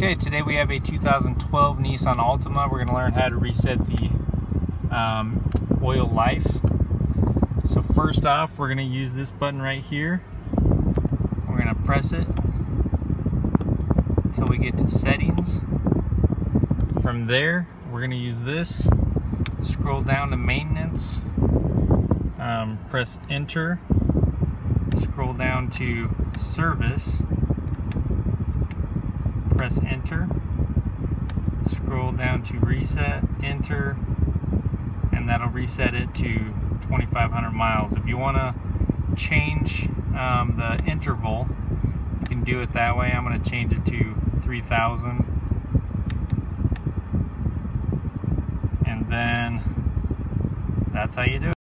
Okay, today we have a 2012 Nissan Altima. We're going to learn how to reset the oil life. So first off, we're going to use this button right here. We're going to press it until we get to settings. From there, we're going to use this. Scroll down to maintenance. Press enter. Scroll down to service. Press enter, scroll down to reset, enter, and that'll reset it to 2,500 miles. If you want to change the interval, you can do it that way. I'm going to change it to 3,000, and then that's how you do it.